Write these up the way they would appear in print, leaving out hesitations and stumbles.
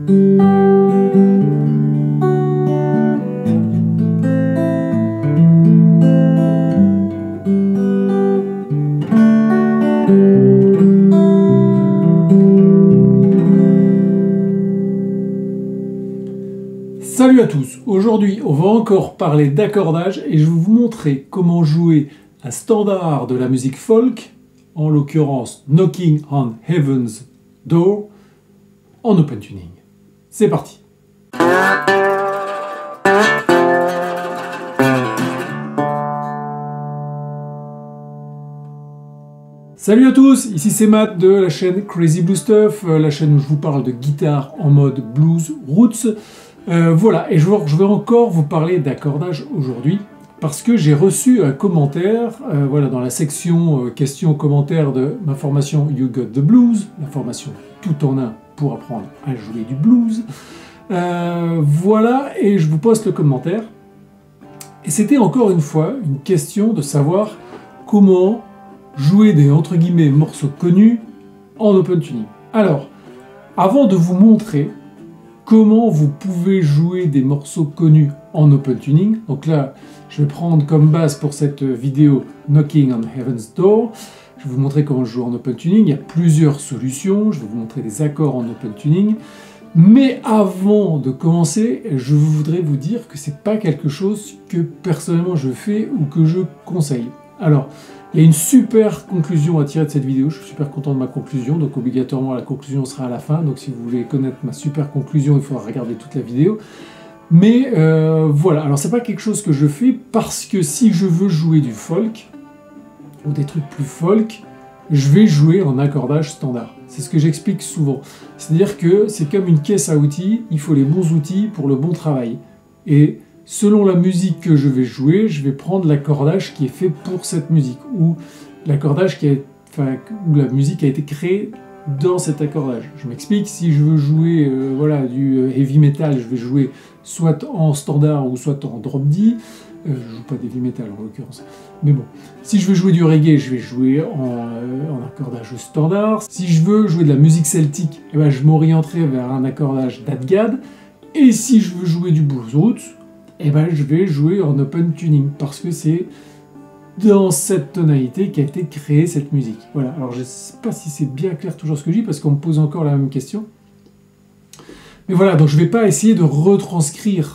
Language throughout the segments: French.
Salut à tous, aujourd'hui on va encore parler d'accordage et je vais vous montrer comment jouer un standard de la musique folk, en l'occurrence Knocking on Heaven's Door, en open tuning. C'est parti! Salut à tous, ici c'est Matt de la chaîne Crazy Blue Stuff, la chaîne où je vous parle de guitare en mode blues roots. Voilà, et je vais encore vous parler d'accordage aujourd'hui parce que j'ai reçu un commentaire voilà, dans la section questions-commentaires de ma formation You Got the Blues, la formation tout en un pour apprendre à jouer du blues. Voilà, et je vous poste le commentaire. Et c'était encore une fois une question de savoir comment jouer des entre guillemets morceaux connus en open tuning. Alors, avant de vous montrer comment vous pouvez jouer des morceaux connus en open tuning. Donc là, je vais prendre comme base pour cette vidéo Knocking on Heaven's Door. Je vais vous montrer comment je joue en open tuning. Il y a plusieurs solutions. Je vais vous montrer des accords en open tuning. Mais avant de commencer, je voudrais vous dire que c'est pas quelque chose que personnellement je fais ou que je conseille. Alors, il y a une super conclusion à tirer de cette vidéo, je suis super content de ma conclusion, donc obligatoirement la conclusion sera à la fin, donc si vous voulez connaître ma super conclusion, il faudra regarder toute la vidéo. Mais voilà, alors c'est pas quelque chose que je fais parce que si je veux jouer du folk, ou des trucs plus folk, je vais jouer en accordage standard. C'est ce que j'explique souvent. C'est-à-dire que c'est comme une caisse à outils, il faut les bons outils pour le bon travail. Et selon la musique que je vais jouer, je vais prendre l'accordage qui est fait pour cette musique, ou l'accordage où la musique a été créée dans cet accordage. Je m'explique, si je veux jouer voilà, du heavy metal, je vais jouer soit en standard ou soit en drop D. Je joue pas d'heavy metal en l'occurrence. Mais bon, si je veux jouer du reggae, je vais jouer en accordage standard. Si je veux jouer de la musique celtique, eh ben, je m'orienterai vers un accordage d'Adgad. Et si je veux jouer du blues roots, eh ben, je vais jouer en open tuning, parce que c'est dans cette tonalité qu'a été créée cette musique. Voilà, alors je ne sais pas si c'est bien clair toujours ce que je dis, parce qu'on me pose encore la même question. Mais voilà, donc je ne vais pas essayer de retranscrire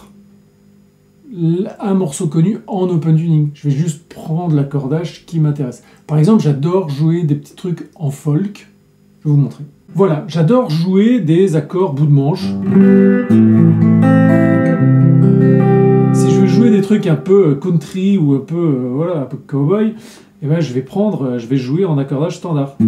un morceau connu en open tuning. Je vais juste prendre l'accordage qui m'intéresse. Par exemple, j'adore jouer des petits trucs en folk. Je vais vous montrer. Voilà, j'adore jouer des accords bout de manche. Jouer des trucs un peu country ou un peu voilà, un peu cowboy, et ben je vais jouer en accordage standard.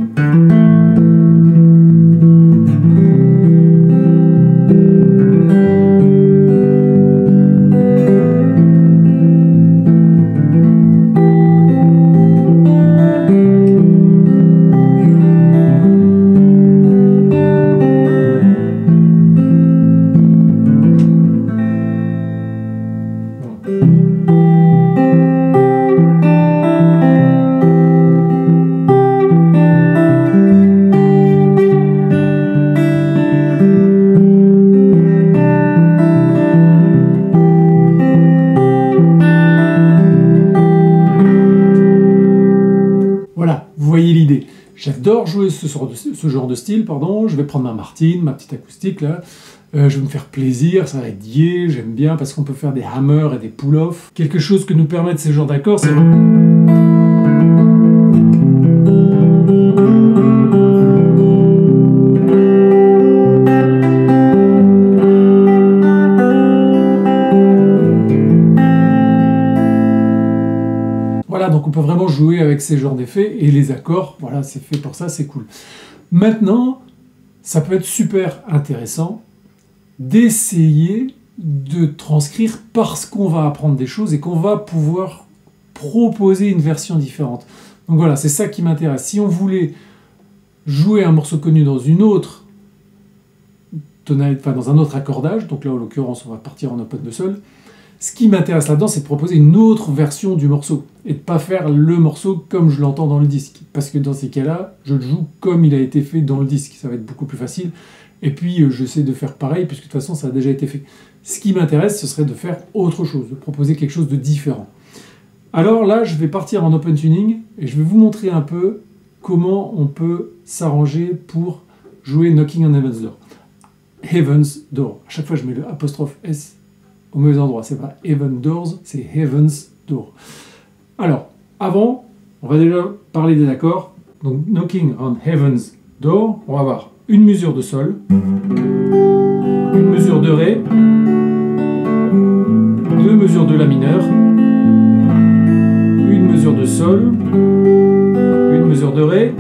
J'adore jouer ce genre de style, pardon. Je vais prendre ma Martine, ma petite acoustique là. Je vais me faire plaisir, ça va être gai, j'aime bien parce qu'on peut faire des hammers et des pull-off. Quelque chose que nous permettent ces genres d'accords, c'est... Voilà, donc on peut vraiment jouer avec ces genres d'effets, et les accords, voilà, c'est fait pour ça, c'est cool. Maintenant, ça peut être super intéressant d'essayer de transcrire parce qu'on va apprendre des choses et qu'on va pouvoir proposer une version différente. Donc voilà, c'est ça qui m'intéresse. Si on voulait jouer un morceau connu dans une autre tonalité, enfin dans un autre accordage, donc là en l'occurrence on va partir en open de sol, ce qui m'intéresse là-dedans, c'est de proposer une autre version du morceau et de ne pas faire le morceau comme je l'entends dans le disque. Parce que dans ces cas-là, je le joue comme il a été fait dans le disque. Ça va être beaucoup plus facile. Et puis j'essaie de faire pareil, puisque de toute façon ça a déjà été fait. Ce qui m'intéresse, ce serait de faire autre chose, de proposer quelque chose de différent. Alors là, je vais partir en open tuning, et je vais vous montrer un peu comment on peut s'arranger pour jouer Knocking on Heaven's Door. Heaven's Door. À chaque fois, je mets le apostrophe S au mauvais endroit. C'est pas Heaven Doors, c'est Heaven's Door. Alors, avant, on va déjà parler des accords. Donc, Knocking on Heaven's Door, on va avoir une mesure de Sol, une mesure de Ré, deux mesures de La mineur, une mesure de Sol, une mesure de Ré,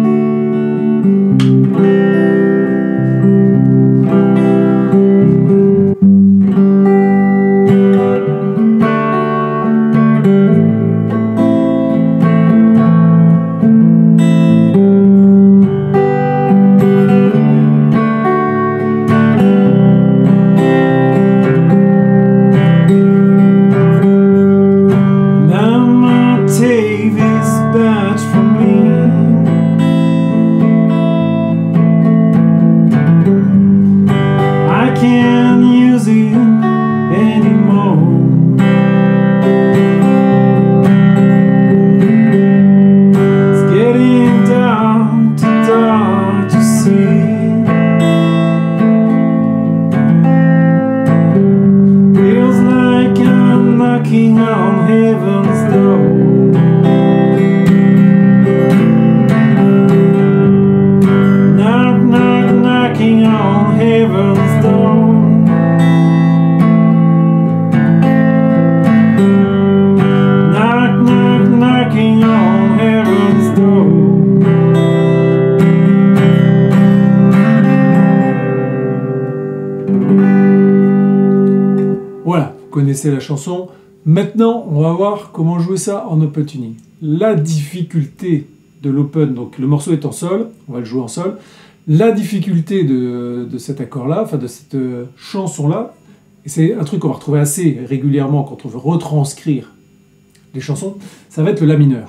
Voilà, vous connaissez la chanson. Maintenant, on va voir comment jouer ça en open tuning. La difficulté de l'open, donc le morceau est en sol, on va le jouer en sol. La difficulté de cet accord-là, enfin de cette chanson-là, et c'est un truc qu'on va retrouver assez régulièrement quand on veut retranscrire les chansons, ça va être le La mineur.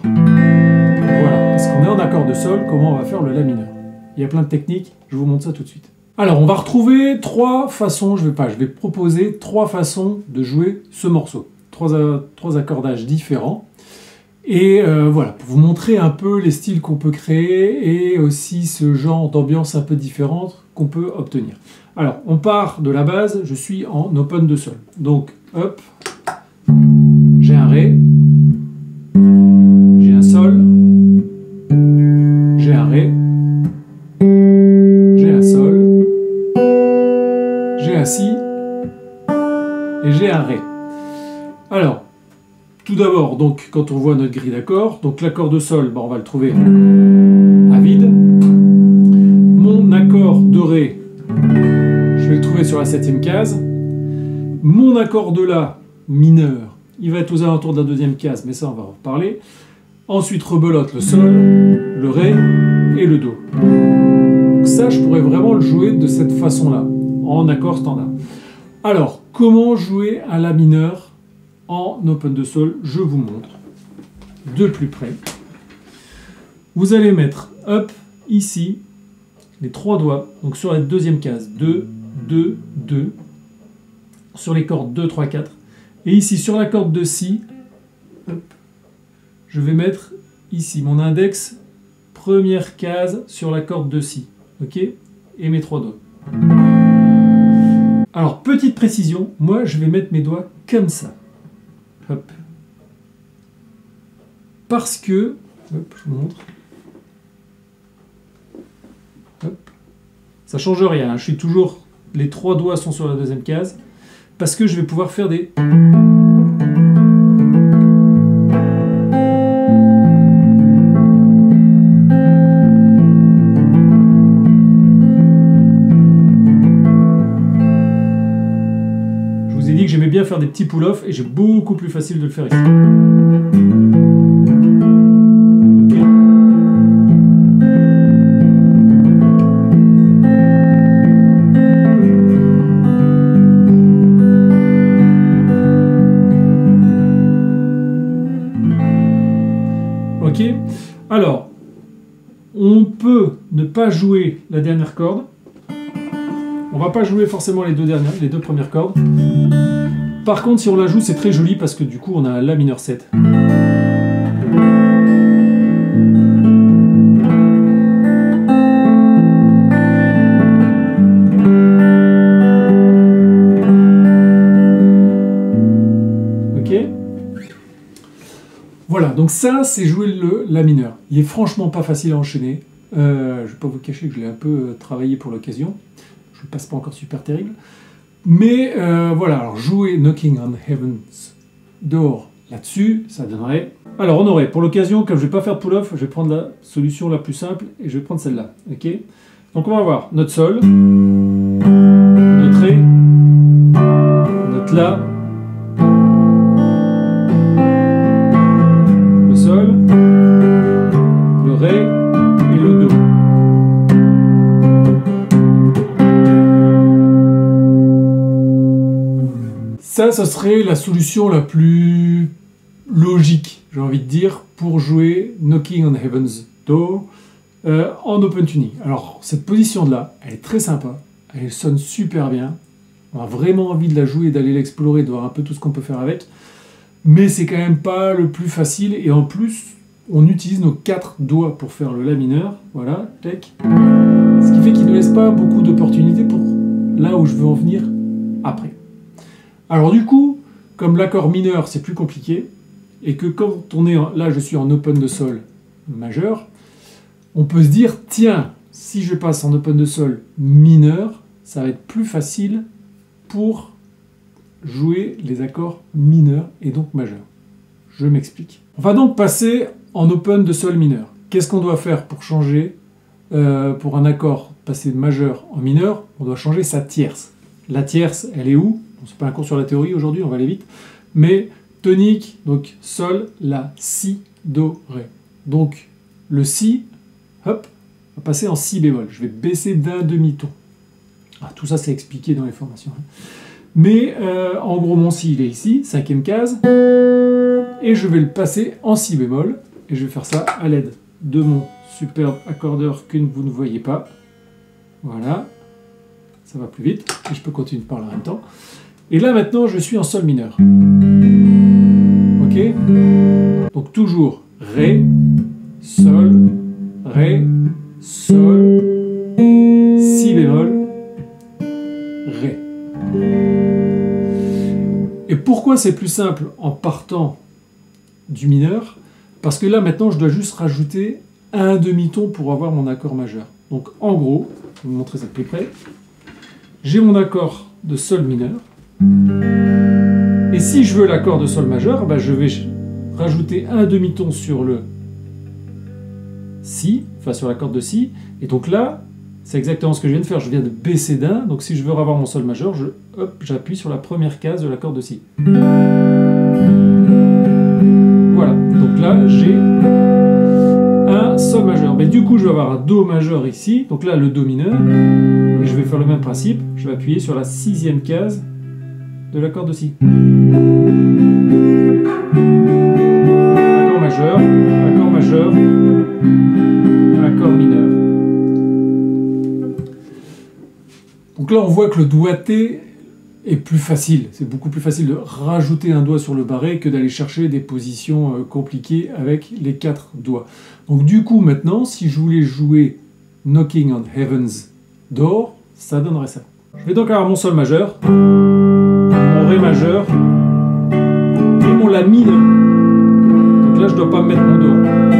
Voilà, parce qu'on est en accord de sol, comment on va faire le La mineur? Il y a plein de techniques, je vous montre ça tout de suite. Alors, on va retrouver trois façons, je vais proposer trois façons de jouer ce morceau. Trois accordages différents. Et voilà, pour vous montrer un peu les styles qu'on peut créer et aussi ce genre d'ambiance un peu différente qu'on peut obtenir. Alors, on part de la base, je suis en open de sol. Donc, hop, j'ai un Ré, j'ai un Sol, j'ai un Ré, j'ai un Sol, j'ai un Si et j'ai un Ré. Alors, tout d'abord, donc, quand on voit notre grille d'accords, donc l'accord de Sol, on va le trouver à vide. Mon accord de Ré, je vais le trouver sur la 7e case. Mon accord de La mineur, il va être aux alentours de la 2e case, mais ça on va en reparler. Ensuite, rebelote le Sol, le Ré et le Do. Donc ça, je pourrais vraiment le jouer de cette façon-là, en accord standard. Alors, comment jouer un La mineur en open de sol? Je vous montre de plus près. Vous allez mettre up ici les trois doigts, donc sur la 2e case, 2, 2, 2, sur les cordes 2, 3, 4. Et ici, sur la corde de Si, hop, je vais mettre ici mon index, première case sur la corde de Si. Ok? Et mes trois doigts. Alors, petite précision, moi je vais mettre mes doigts comme ça. Hop. Parce que, hop, je vous montre. Hop. Ça change rien, hein. Je suis toujours, les trois doigts sont sur la 2e case, parce que je vais pouvoir faire des... Je vous ai dit que j'aimais bien faire des petits pull-off, et j'ai beaucoup plus facile de le faire ici. Ok. Alors, on peut ne pas jouer la dernière corde. On va pas jouer forcément les deux premières cordes. Par contre, si on la joue, c'est très joli parce que du coup, on a un La mineur 7. Voilà, donc ça, c'est jouer le La mineur. Il est franchement pas facile à enchaîner. Je ne vais pas vous cacher que je l'ai un peu travaillé pour l'occasion. Je ne passe pas encore super terrible. Mais voilà, alors jouer Knocking on Heaven's Door là-dessus, ça donnerait... Alors on aurait, pour l'occasion, comme je ne vais pas faire de pull-off, je vais prendre la solution la plus simple et je vais prendre celle-là. Ok. Donc on va voir notre Sol, notre Ré, notre La, Sol, le Ré et le Do. Ça serait la solution la plus logique, j'ai envie de dire, pour jouer Knocking on Heaven's Door en open tuning. Alors, cette position-là, elle est très sympa, elle sonne super bien, on a vraiment envie de la jouer, d'aller l'explorer, de voir un peu tout ce qu'on peut faire avec. Mais c'est quand même pas le plus facile, et en plus, on utilise nos 4 doigts pour faire le La mineur, voilà, tac. Ce qui fait qu'il ne laisse pas beaucoup d'opportunités pour là où je veux en venir après. Alors du coup, comme l'accord mineur c'est plus compliqué, et que quand on est, là je suis en open de Sol majeur, on peut se dire, tiens, si je passe en open de Sol mineur, ça va être plus facile pour jouer les accords mineurs et donc majeurs. Je m'explique. On va donc passer en open de Sol mineur. Qu'est-ce qu'on doit faire pour changer, pour un accord passer de majeur en mineur? On doit changer sa tierce. La tierce, elle est où? Bon, c'est pas un cours sur la théorie aujourd'hui, on va aller vite. Mais tonique, donc Sol, La, Si, Do, Ré. Donc le Si, hop, va passer en Si bémol. Je vais baisser d'un demi-ton. Ah, tout ça c'est expliqué dans les formations. Mais en gros, mon Si, il est ici, 5e case, et je vais le passer en Si bémol, et je vais faire ça à l'aide de mon superbe accordeur que vous ne voyez pas. Voilà, ça va plus vite, et je peux continuer de parler en même temps. Et là, maintenant, je suis en Sol mineur. Ok? Donc toujours Ré, Sol, Ré, Sol, Si bémol, Ré. Et pourquoi c'est plus simple en partant du mineur? Parce que là, maintenant, je dois juste rajouter un demi-ton pour avoir mon accord majeur. Donc, en gros, je vais vous montrer ça de plus près. J'ai mon accord de Sol mineur. Et si je veux l'accord de Sol majeur, ben je vais rajouter un demi-ton sur le Si, enfin sur la corde de Si. Et donc là, c'est exactement ce que je viens de faire. Je viens de baisser d'un. Donc si je veux avoir mon Sol majeur, j'appuie sur la première case de l'accord de Si. Voilà. Donc là, j'ai un Sol majeur. Mais du coup, je vais avoir un Do majeur ici. Donc là, le Do mineur. Et je vais faire le même principe. Je vais appuyer sur la 6e case de l'accord de Si. Accord majeur, accord mineur. Donc là, on voit que le doigté est plus facile. C'est beaucoup plus facile de rajouter un doigt sur le barré que d'aller chercher des positions compliquées avec les 4 doigts. Donc du coup, maintenant, si je voulais jouer Knocking on Heaven's Door, ça donnerait ça. Je vais donc avoir mon Sol majeur, mon Ré majeur et mon La mineur. Donc là, je ne dois pas mettre mon Do.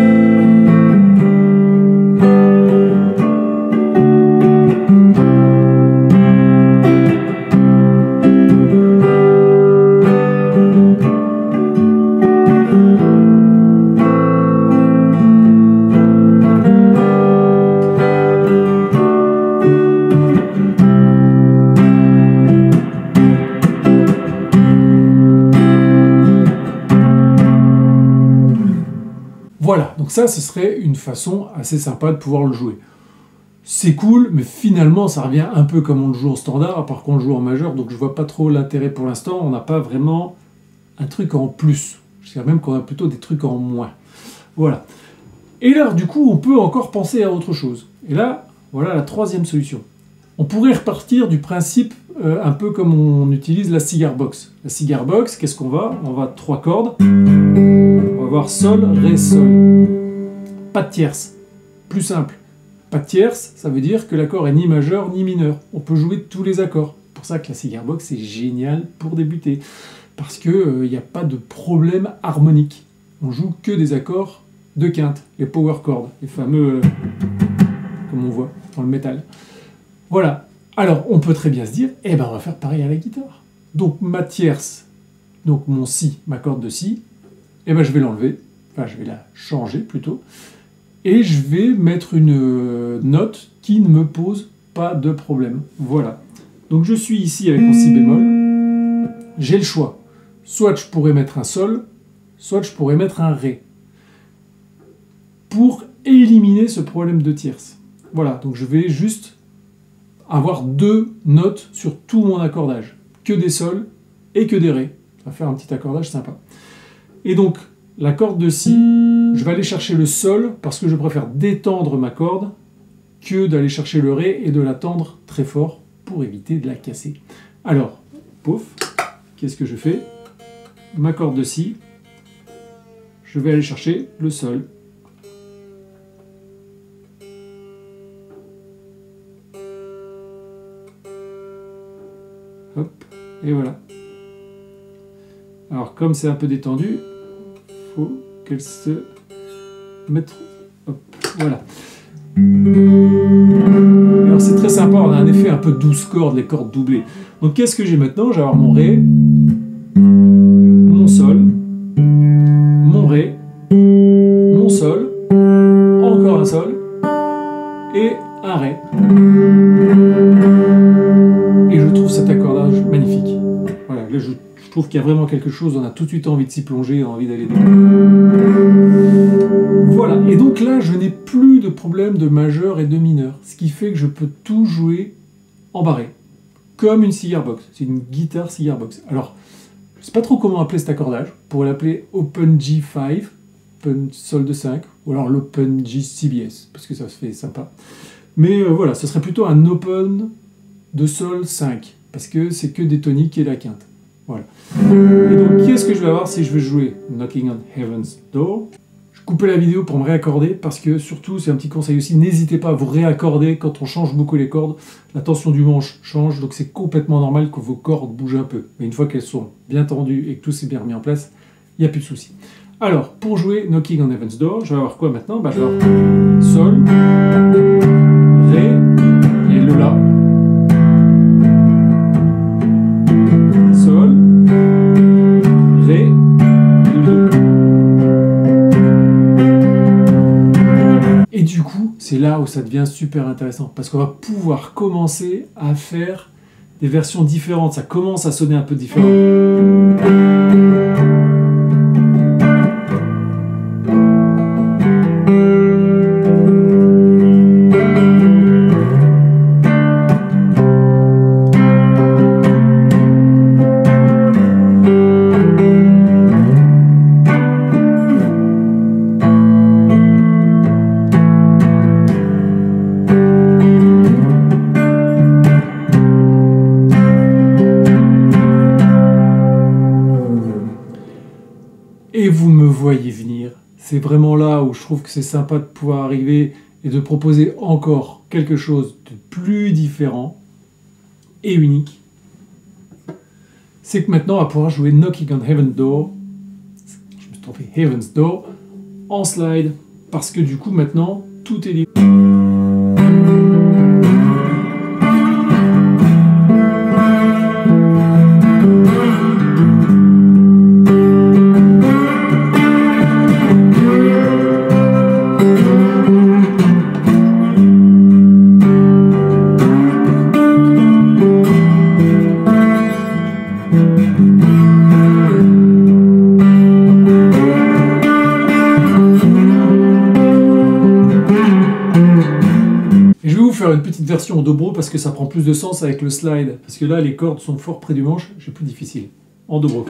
Voilà, donc ça, ce serait une façon assez sympa de pouvoir le jouer. C'est cool, mais finalement, ça revient un peu comme on le joue en standard, à part qu'on le joue en majeur, donc je vois pas trop l'intérêt pour l'instant. On n'a pas vraiment un truc en plus. Je dirais même qu'on a plutôt des trucs en moins. Voilà. Et là, du coup, on peut encore penser à autre chose. Et là, voilà la troisième solution. On pourrait repartir du principe un peu comme on utilise la cigar box. La cigar box, qu'est-ce qu'on va? On va 3 cordes. On va avoir sol, ré, sol. Pas de tierce. Plus simple. Pas de tierce, ça veut dire que l'accord est ni majeur ni mineur. On peut jouer tous les accords. C'est pour ça que la cigar box est géniale pour débuter. Parce qu'il n'y a pas de problème harmonique. On joue que des accords de quinte, les power chords, les fameux, comme on voit dans le métal. Voilà. Alors, on peut très bien se dire, eh ben, on va faire pareil à la guitare. Donc, ma tierce, donc mon si, ma corde de si, eh ben, je vais l'enlever, enfin, je vais la changer plutôt, et je vais mettre une note qui ne me pose pas de problème. Voilà. Donc, je suis ici avec mon si bémol, j'ai le choix. Soit je pourrais mettre un sol, soit je pourrais mettre un ré. Pour éliminer ce problème de tierce. Voilà, donc je vais juste avoir 2 notes sur tout mon accordage. Que des sols et que des rés. Ça va faire un petit accordage sympa. Et donc, la corde de si, je vais aller chercher le sol parce que je préfère détendre ma corde que d'aller chercher le ré et de la tendre très fort pour éviter de la casser. Alors, pouf, qu'est-ce que je fais? Ma corde de si, je vais aller chercher le sol. Hop, et voilà. Alors, comme c'est un peu détendu, il faut qu'elle se mette... Hop, voilà. Alors, c'est très sympa, on a un effet un peu 12 cordes, les cordes doublées. Donc, qu'est-ce que j'ai maintenant? Je vais avoir mon ré, mon sol, mon ré, mon sol, encore un sol, et un ré. Et je trouve cet accordage magnifique. Voilà, là je trouve qu'il y a vraiment quelque chose, on a tout de suite envie de s'y plonger, envie d'aller dedans. Voilà, et donc là je n'ai plus de problème de majeur et de mineur, ce qui fait que je peux tout jouer en barré, comme une cigar box. C'est une guitare cigar box. Alors, je ne sais pas trop comment appeler cet accordage, on pourrait l'appeler Open G5, Open Sol de 5, ou alors l'Open G CBS, parce que ça se fait sympa. Mais voilà, ce serait plutôt un Open de Sol 5, parce que c'est que des toniques et la quinte. Voilà. Et donc, qu'est-ce que je vais avoir si je veux jouer Knocking on Heaven's Door? Je coupais la vidéo pour me réaccorder, parce que surtout, c'est un petit conseil aussi, n'hésitez pas à vous réaccorder quand on change beaucoup les cordes. La tension du manche change, donc c'est complètement normal que vos cordes bougent un peu. Mais une fois qu'elles sont bien tendues et que tout s'est bien remis en place, il n'y a plus de souci. Alors, pour jouer Knocking on Heaven's Door, je vais avoir quoi maintenant? Je vais avoir Sol, Ré et le La. Sol, Ré, Le. Et du coup, c'est là où ça devient super intéressant, parce qu'on va pouvoir commencer à faire des versions différentes. Ça commence à sonner un peu différent. Et vous me voyez venir. C'est vraiment là où je trouve que c'est sympa de pouvoir arriver et de proposer encore quelque chose de plus différent et unique. C'est que maintenant on va pouvoir jouer Knocking on Heaven's Door, je me suis trompé, Heaven's Door, en slide, parce que du coup maintenant tout est libre. Faire une petite version en dobro parce que ça prend plus de sens avec le slide, parce que là les cordes sont fort près du manche, c'est plus difficile. En dobro.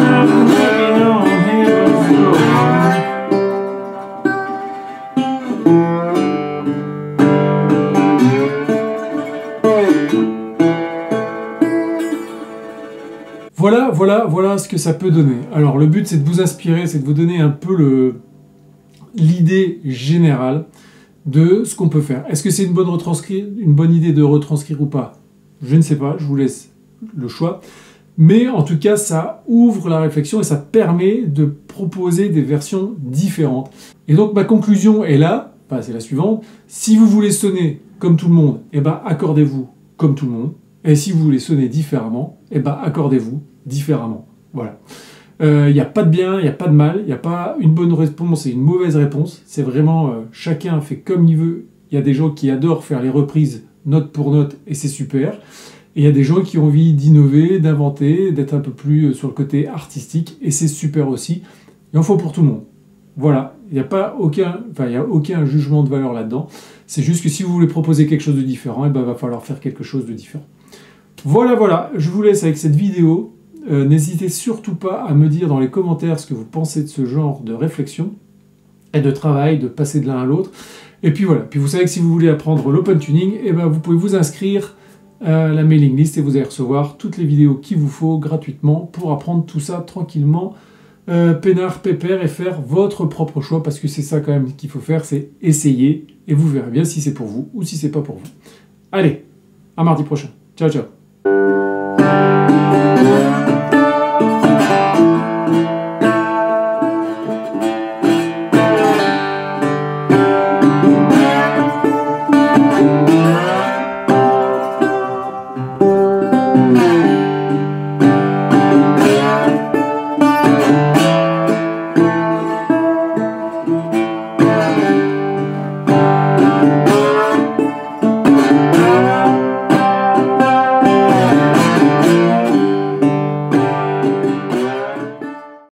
Voilà ce que ça peut donner. Alors le but c'est de vous inspirer, c'est de vous donner un peu l'idée générale de ce qu'on peut faire. Est-ce que c'est une bonne idée de retranscrire ou pas? Je ne sais pas, je vous laisse le choix. Mais en tout cas, ça ouvre la réflexion et ça permet de proposer des versions différentes. Et donc ma conclusion est là, c'est la suivante. Si vous voulez sonner comme tout le monde, accordez-vous comme tout le monde. Et si vous voulez sonner différemment, accordez-vous différemment. Voilà. Il n'y a pas de bien, il n'y a pas de mal, il n'y a pas une bonne réponse et une mauvaise réponse. C'est vraiment chacun fait comme il veut. Il y a des gens qui adorent faire les reprises note pour note et c'est super. Et il y a des gens qui ont envie d'innover, d'inventer, d'être un peu plus sur le côté artistique et c'est super aussi. Il en faut pour tout le monde. Voilà, il n'y a aucun jugement de valeur là-dedans. C'est juste que si vous voulez proposer quelque chose de différent, il va falloir faire quelque chose de différent. Voilà, je vous laisse avec cette vidéo. N'hésitez surtout pas à me dire dans les commentaires ce que vous pensez de ce genre de réflexion et de travail, de passer de l'un à l'autre. Et puis voilà, puis vous savez que si vous voulez apprendre l'open tuning, vous pouvez vous inscrire à la mailing list et vous allez recevoir toutes les vidéos qu'il vous faut gratuitement pour apprendre tout ça tranquillement, peinard, pépère et faire votre propre choix parce que c'est ça quand même qu'il faut faire, c'est essayer et vous verrez bien si c'est pour vous ou si c'est pas pour vous. Allez, à mardi prochain. Ciao, ciao.